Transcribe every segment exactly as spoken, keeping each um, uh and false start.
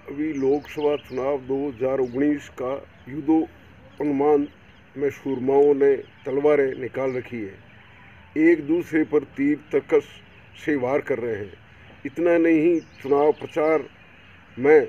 अभी लोकसभा चुनाव दो हज़ार उन्नीस का युद्धो अनुमान में सूरमाओं ने तलवारें निकाल रखी है, एक दूसरे पर तीर तर्कस से वार कर रहे हैं। इतना नहीं, चुनाव प्रचार में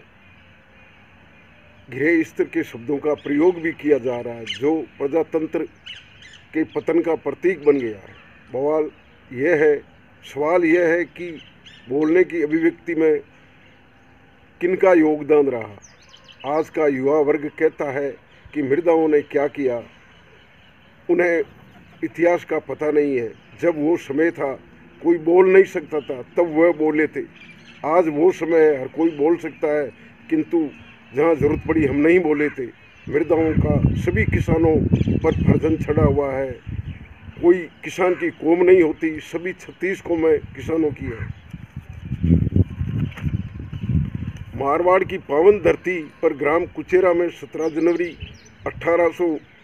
गहरे स्तर के शब्दों का प्रयोग भी किया जा रहा है, जो प्रजातंत्र के पतन का प्रतीक बन गया है। बवाल यह है सवाल यह है कि बोलने की अभिव्यक्ति में किनका योगदान रहा। आज का युवा वर्ग कहता है कि मृदाओं ने क्या किया, उन्हें इतिहास का पता नहीं है। जब वो समय था कोई बोल नहीं सकता था, तब वह बोले थे। आज वो समय है, हर कोई बोल सकता है, किंतु जहाँ ज़रूरत पड़ी हम नहीं बोले थे। मृदाओं का सभी किसानों पर फर्जन चढ़ा हुआ है। कोई किसान की कौम नहीं होती, सभी छत्तीस कौमें किसानों की है। मारवाड़ की पावन धरती पर ग्राम कुचेरा में सत्रह जनवरी अठारह सौ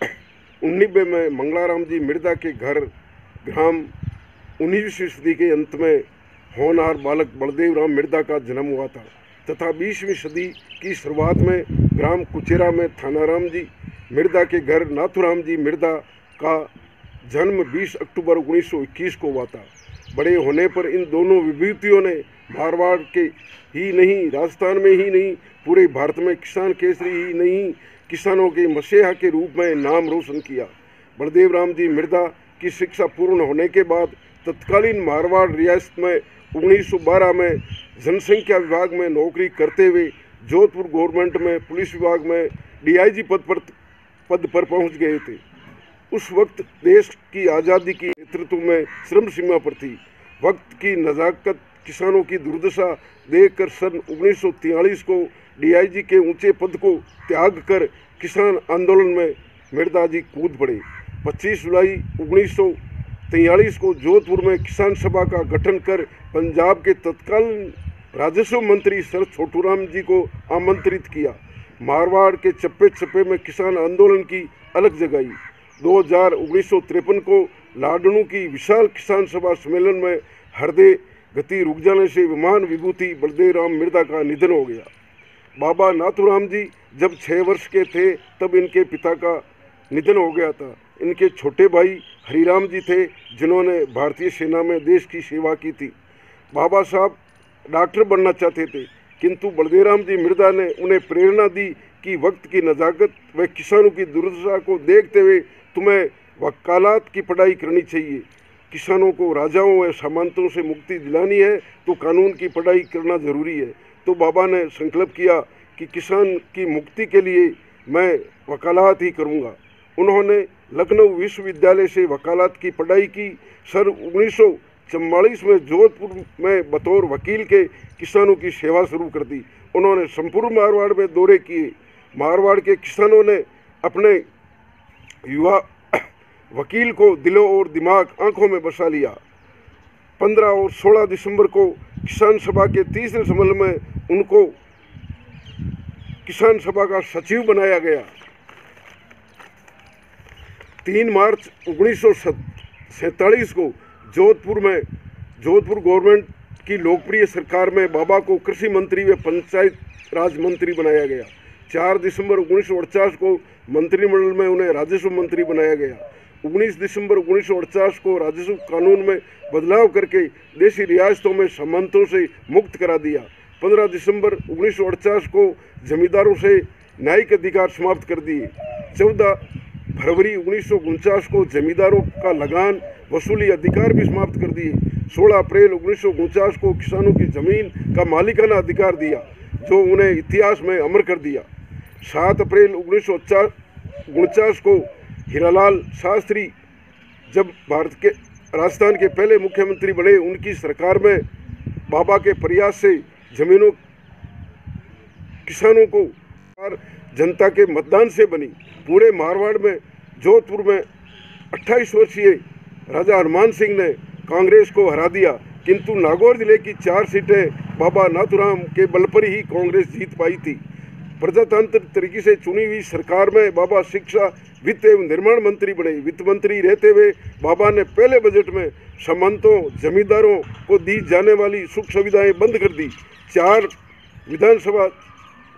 उन्नीबे में मंगलाराम जी मिर्धा के घर ग्राम उन्नीसवीं सदी के अंत में होनहार बालक बलदेव राम मिर्धा का जन्म हुआ था तथा बीसवीं सदी की शुरुआत में ग्राम कुचेरा में थाना राम जी मिर्धा के घर नाथुराम जी मिर्धा का जन्म बीस अक्टूबर उन्नीस सौ इक्कीस को हुआ था। बड़े होने पर इन दोनों विभूतियों ने मारवाड़ के ही नहीं, राजस्थान में ही नहीं, पूरे भारत में किसान केसरी ही नहीं, किसानों के मसीहा के रूप में नाम रोशन किया। बलदेव राम जी मिर्धा की शिक्षा पूर्ण होने के बाद तत्कालीन मारवाड़ रियासत में उन्नीस सौ बारह में जनसंख्या विभाग में नौकरी करते हुए जोधपुर गवर्नमेंट में पुलिस विभाग में डीआईजी पद पर पद पर पहुंच गए थे। उस वक्त देश की आज़ादी की नेतृत्व में श्रम सीमा पर थी। वक्त की नज़ाकत, किसानों की दुर्दशा देखकर सन उन्नीस सौ तिरालीस को डीआईजी के ऊंचे पद को त्याग कर किसान आंदोलन में मिर्धा जी कूद पड़े। पच्चीस जुलाई उन्नीस सौ तिरालीस को जोधपुर में किसान सभा का गठन कर पंजाब के तत्कालीन राजस्व मंत्री सर छोटूराम जी को आमंत्रित किया। मारवाड़ के चप्पे चप्पे में किसान आंदोलन की अलग जगाई। दो हज़ार उन्नीस सौ तिरपन को लाडनू की विशाल किसान सभा सम्मेलन में हृदय गति रुक जाने से विमान विभूति बलदेव राम मिर्धा का निधन हो गया। बाबा नाथुराम जी जब छः वर्ष के थे तब इनके पिता का निधन हो गया था। इनके छोटे भाई हरिराम जी थे, जिन्होंने भारतीय सेना में देश की सेवा की थी। बाबा साहब डॉक्टर बनना चाहते थे, किंतु बलदेव राम जी मिर्धा ने उन्हें प्रेरणा दी कि वक्त की नज़ाकत व किसानों की दुर्दशा को देखते हुए तुम्हें वकालत की पढ़ाई करनी चाहिए। किसानों को राजाओं व सामंतों से मुक्ति दिलानी है तो कानून की पढ़ाई करना जरूरी है। तो बाबा ने संकल्प किया कि किसान की मुक्ति के लिए मैं वकालत ही करूँगा। उन्होंने लखनऊ विश्वविद्यालय से वकालत की पढ़ाई की। सन उन्नीस सौ चौवालीस में जोधपुर में बतौर वकील के किसानों की सेवा शुरू कर दी। उन्होंने संपूर्ण मारवाड़ में दौरे किए। मारवाड़ के किसानों ने अपने युवा वकील को दिलों और दिमाग आंखों में बसा लिया। पंद्रह और सोलह दिसंबर को किसान सभा के तीसरे सम्मेलन में उनको किसान सभा का सचिव बनाया गया। तीन मार्च उन्नीस सौ सैंतालीस को जोधपुर में जोधपुर गवर्नमेंट की लोकप्रिय सरकार में बाबा को कृषि मंत्री व पंचायत राज मंत्री बनाया गया। चार दिसंबर उन्नीस सौ अड़चास को मंत्रिमंडल में उन्हें राजस्व मंत्री बनाया गया। उन्नीस दिसंबर उन्नीस सौ अड़चास को राजस्व कानून में बदलाव करके देशी रियासतों में सामंतों से मुक्त करा दिया। पंद्रह दिसंबर उन्नीस सौ अड़चास को जमींदारों से न्यायिक अधिकार समाप्त कर दिए। चौदह फरवरी उन्नीस सौ उनचास को जमींदारों का लगान वसूली अधिकार भी समाप्त कर दिए। सोलह अप्रैल उन्नीस सौ उनचास को किसानों की जमीन का मालिकाना अधिकार दिया, जो उन्हें इतिहास में अमर कर दिया। सात अप्रैल उन्नीस सौ उनचास को हीरालाल शास्त्री जब भारत के राजस्थान के पहले मुख्यमंत्री बने, उनकी सरकार में बाबा के प्रयास से जमीनों किसानों को जनता के मतदान से बनी। पूरे मारवाड़ में जोधपुर में अट्ठाईस वर्षीय राजा हनुमान सिंह ने कांग्रेस को हरा दिया, किंतु नागौर जिले की चार सीटें बाबा नाथुराम के बल पर ही कांग्रेस जीत पाई थी। प्रजातांत्रिक तरीके से चुनी हुई सरकार में बाबा शिक्षा, वित्त एवं निर्माण मंत्री बने। वित्त मंत्री रहते हुए बाबा ने पहले बजट में सामंतों जमींदारों को दी जाने वाली सुख सुविधाएं बंद कर दी। चार विधानसभा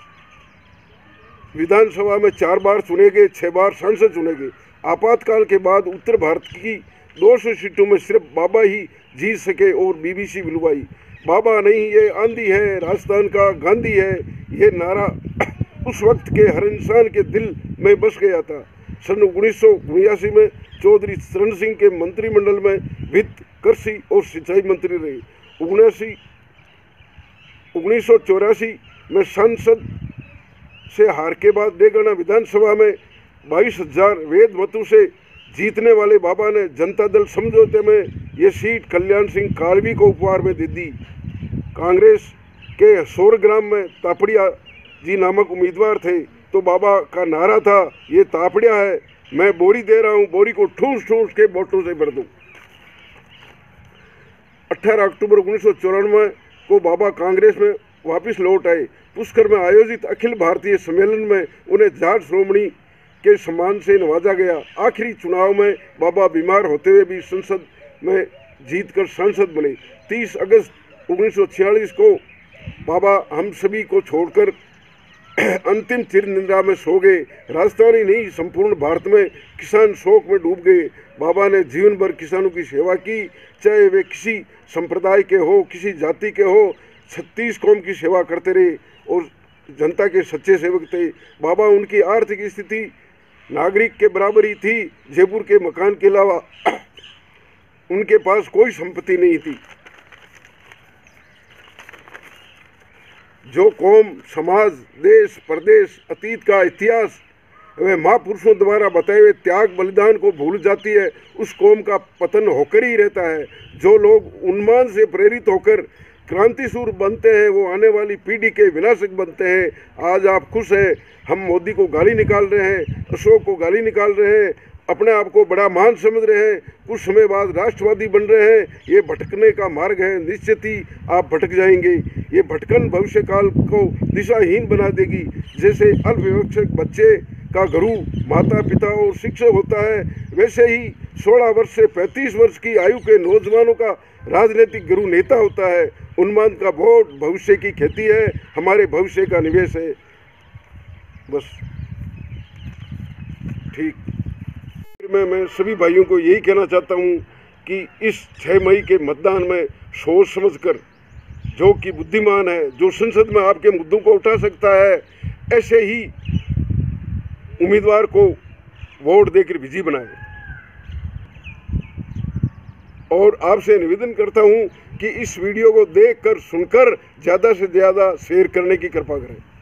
विधानसभा में चार बार चुने गए, छः बार सांसद चुने गए। आपातकाल के बाद उत्तर भारत की दो सौ सीटों में सिर्फ बाबा ही जीत सके और बीबीसी बुलवाई। बाबा नहीं, ये आंधी है, राजस्थान का गांधी है, ये नारा उस वक्त के हर इंसान के दिल में बस गया था। सन उन्नीस सौ उन्यासी में चौधरी चरण सिंह के मंत्रिमंडल में वित्त, कृषि और सिंचाई मंत्री रहे। उन्यासी उन्नीस सौ चौरासी में सांसद से हार के बाद डेगाना विधानसभा में बाईस हजार वेद मतों से जीतने वाले बाबा ने जनता दल समझौते में ये सीट कल्याण सिंह कालवी को उपहार में दे दी। कांग्रेस के सोरग्राम में तापड़िया जी नामक उम्मीदवार थे, तो बाबा का नारा था, ये तापड़िया है, मैं बोरी दे रहा हूँ, बोरी को ठूस ठूस के वोटों से भर दूँ। अठारह अक्टूबर उन्नीस सौ चौरानवे को बाबा कांग्रेस में वापस लौट आए। पुष्कर में आयोजित अखिल भारतीय सम्मेलन में उन्हें जाट श्रोमणी के सम्मान से नवाजा गया। आखिरी चुनाव में बाबा बीमार होते हुए भी संसद में जीतकर सांसद बने। तीस अगस्त उन्नीस सौ छियालीस को बाबा हम सभी को छोड़कर अंतिम चिर निद्रा में सो गए। राजस्थान ही नहीं, संपूर्ण भारत में किसान शोक में डूब गए। बाबा ने जीवन भर किसानों की सेवा की, चाहे वे किसी संप्रदाय के हो, किसी जाति के हो। छत्तीस कौम की सेवा करते रहे और जनता के सच्चे सेवक थे। बाबा उनकी आर्थिक स्थिति नागरिक के बराबर ही थी। जयपुर के मकान के अलावा उनके पास कोई संपत्ति नहीं थी। जो कौम, समाज, देश, प्रदेश, अतीत का इतिहास वे महापुरुषों द्वारा बताए हुए त्याग बलिदान को भूल जाती है, उस कौम का पतन होकर ही रहता है। जो लोग उन्माद से प्रेरित होकर क्रांतिसूर बनते हैं, वो आने वाली पीढ़ी के विनाशक बनते हैं। आज आप खुश हैं, हम मोदी को गाली निकाल रहे हैं, अशोक को गाली निकाल रहे हैं, अपने आप को बड़ा महान समझ रहे हैं, कुछ समय बाद राष्ट्रवादी बन रहे हैं। ये भटकने का मार्ग है, निश्चित ही आप भटक जाएंगे। ये भटकन भविष्य काल को दिशाहीन बना देगी। जैसे अल्पसंख्यक बच्चे का गुरु माता पिता और शिक्षक होता है, वैसे ही सोलह वर्ष से पैंतीस वर्ष की आयु के नौजवानों का राजनीतिक गुरु नेता होता है। उन्माद का वोट भविष्य की खेती है, हमारे भविष्य का निवेश है। बस ठीक। मैं मैं सभी भाइयों को यही कहना चाहता हूँ कि इस छः मई के मतदान में सोच समझकर, जो कि बुद्धिमान है, जो संसद में आपके मुद्दों को उठा सकता है, ऐसे ही उम्मीदवार को वोट देकर विजयी बनाए। और आपसे निवेदन करता हूं कि इस वीडियो को देखकर, सुनकर ज़्यादा से ज़्यादा शेयर करने की कृपा करें।